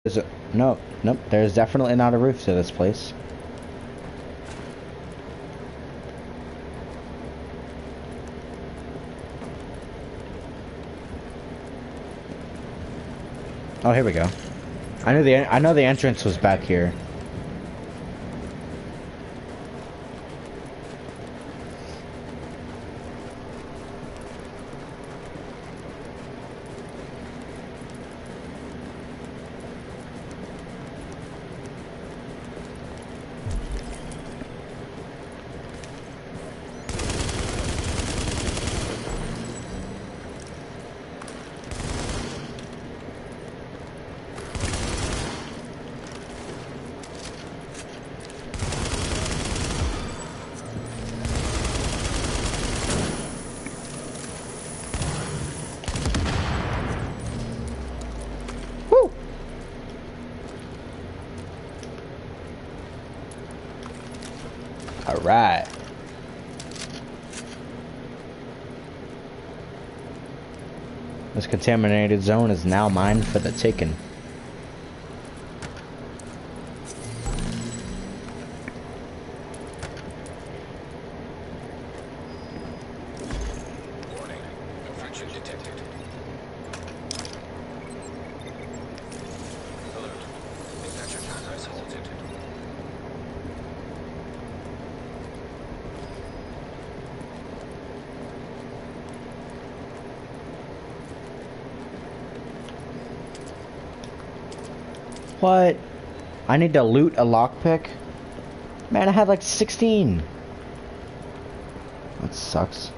There's a, no, nope. There's definitely not a roof to this place. Oh, here we go. I know the entrance was back here. Woo! All right. This contaminated zone is now mine for the taking. Warning. Infection detected. Alert. Infection has halted. What? I need to loot a lockpick? Man, I had like 16. That sucks.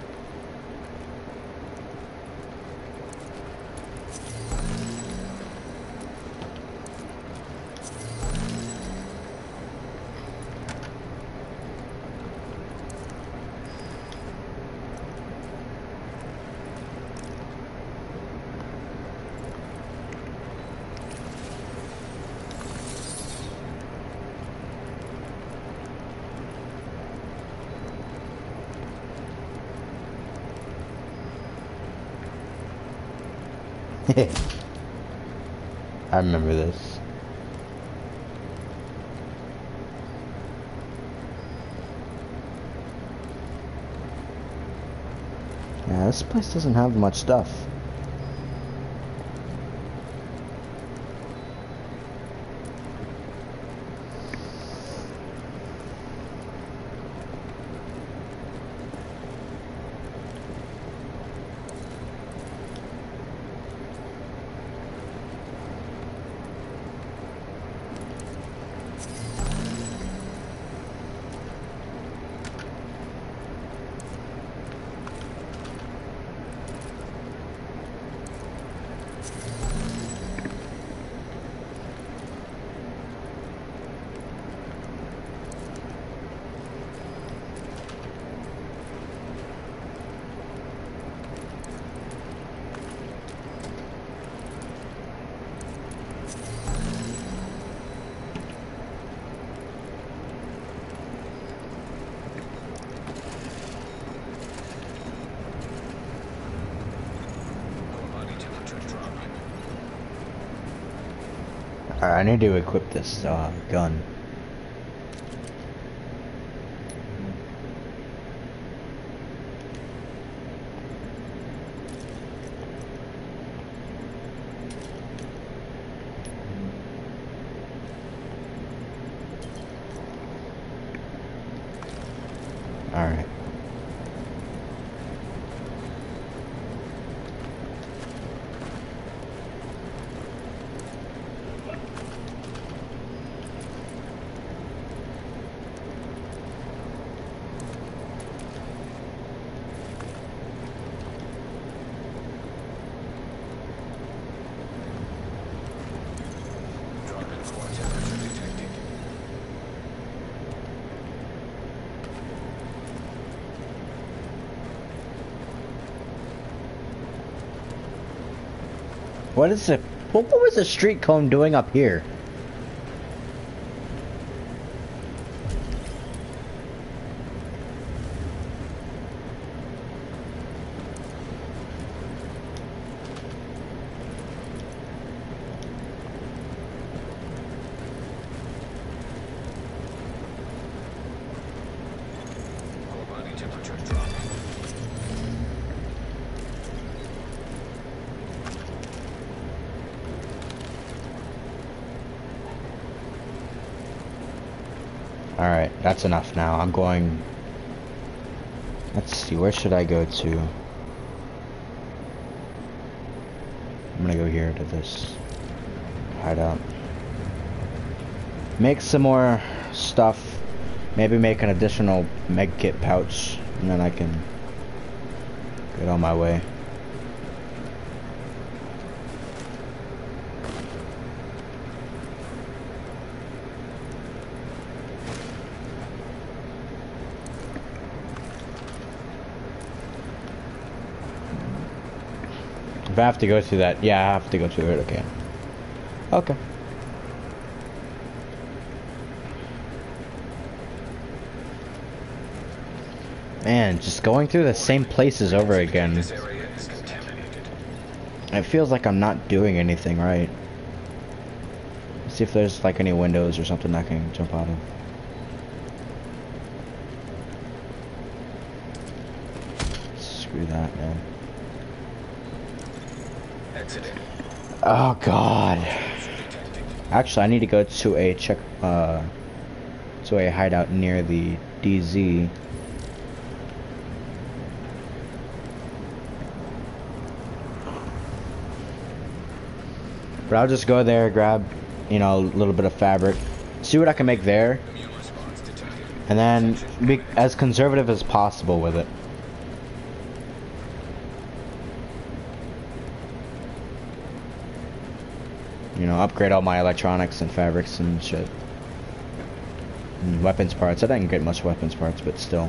I remember this. Yeah, this place doesn't have much stuff. Body temperature dropping. Alright, I need to equip this gun. Alright. Drop in core temperature detected. What is it? What was the street cone doing up here? Alright, that's enough now. I'm going... Let's see, where should I go to? I'm gonna go here to this hideout. Make some more stuff. Maybe make an additional med kit pouch, and then I can get on my way. If I have to go through that, yeah, I have to go through it again. Okay. Man, just going through the same places over again. This area is contaminated. It feels like I'm not doing anything right. Let's see if there's like any windows or something I can jump out of. Screw that, man. Exiting. Oh god. Detected. Actually, I need to go to a to a hideout near the DZ. But I'll just go there, grab, you know, a little bit of fabric, see what I can make there, Immune response detected. and then be as conservative as possible with it. You know, upgrade all my electronics and fabrics and shit. And weapons parts. I didn't get much weapons parts, but still.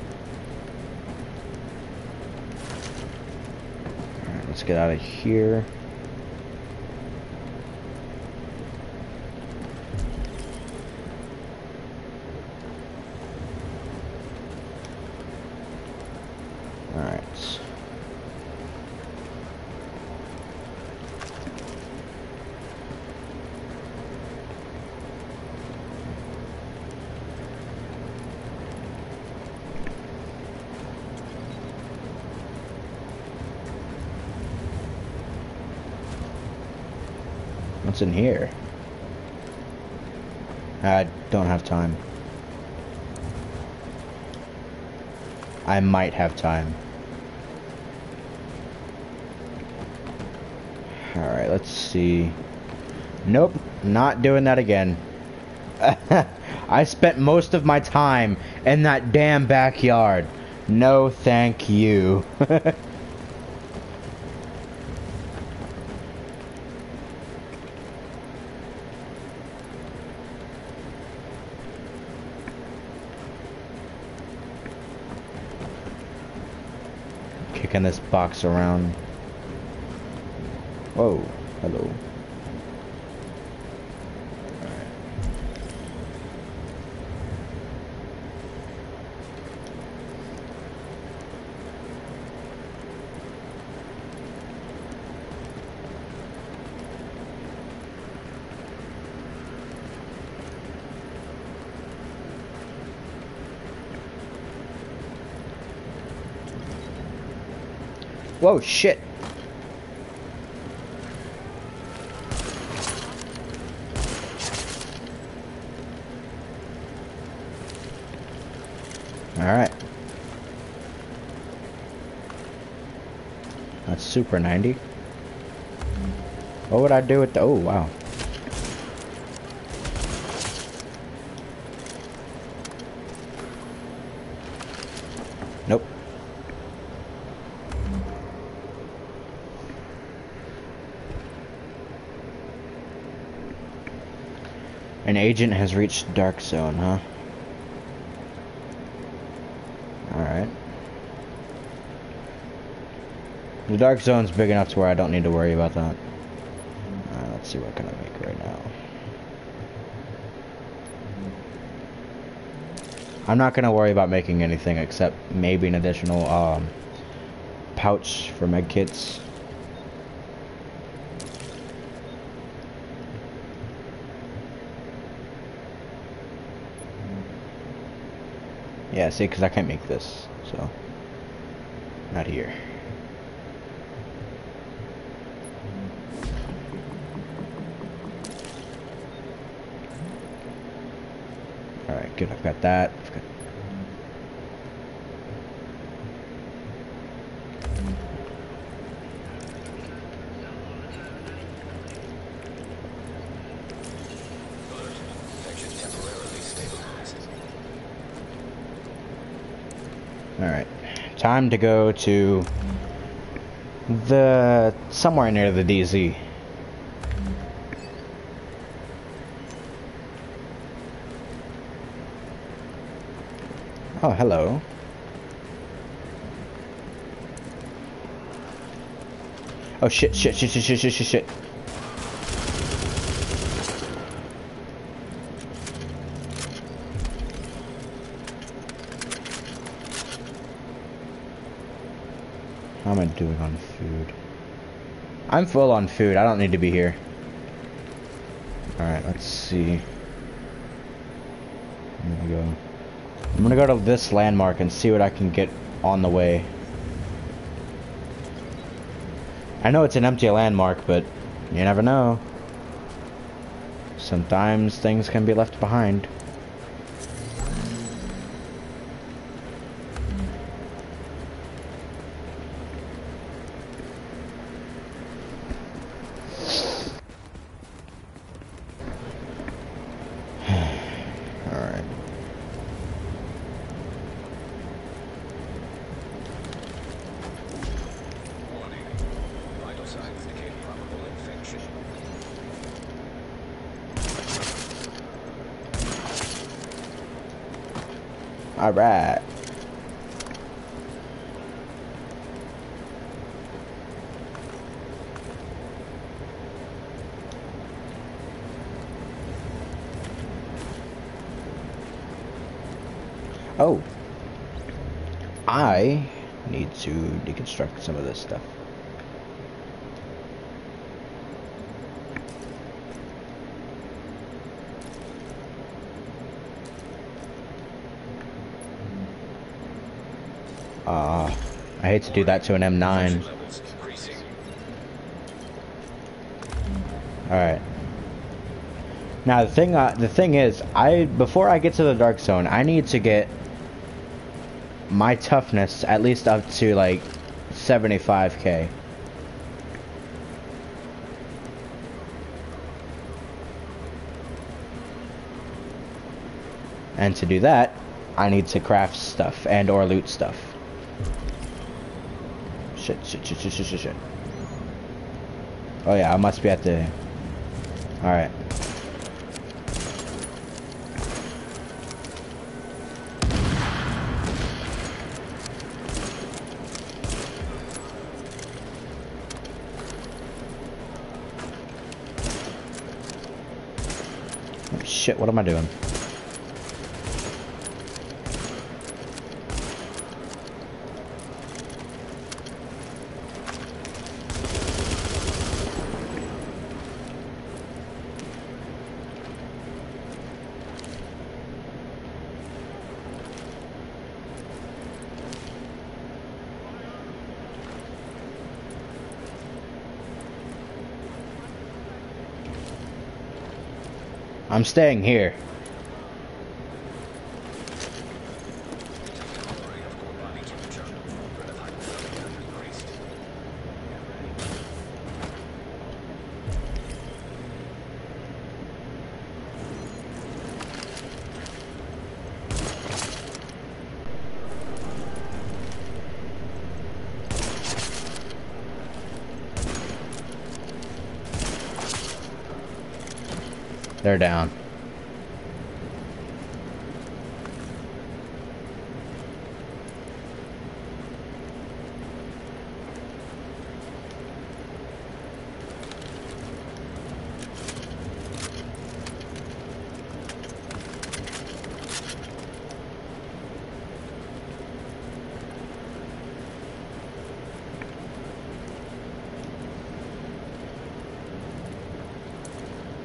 Alright, let's get out of here. Alright. What's in here? I don't have time. I might have time. Alright, let's see. Nope, not doing that again. I spent most of my time in that damn backyard. No, thank you. Kicking this box around. Whoa, hello. Whoa, shit. Alright. That's Super 90. What would I do with the... Oh, wow. Nope. An agent has reached Dark Zone, huh? Alright. The Dark Zone's big enough to where I don't need to worry about that. Let's see what can I make right now. I'm not gonna worry about making anything except maybe an additional pouch for med kits. Yeah, see, because I can't make this, so not here. Alright, good. I've got that. I've got... Section temporarily stabilized. Alright. Time to go to the... somewhere near the DZ. Oh, hello. Oh, shit. How am I doing on food? I'm full on food. I don't need to be here. Alright, let's see. I'm gonna go to this landmark and see what I can get on the way. I know it's an empty landmark, but you never know. Sometimes things can be left behind. Alright. Warning. Vital signs indicate probable infection. Alright. Oh. I need to deconstruct some of this stuff. I hate to do that to an M9. Levels increasing. Alright. Now the thing is, before I get to the dark zone, I need to get my toughness at least up to like 75k. And to do that, I need to craft stuff and or loot stuff. Shit. Oh yeah, I must be at the... Alright. Oh, shit, what am I doing? I'm staying here. Recovery of core body temperature. Red hypothermia increased. They're down.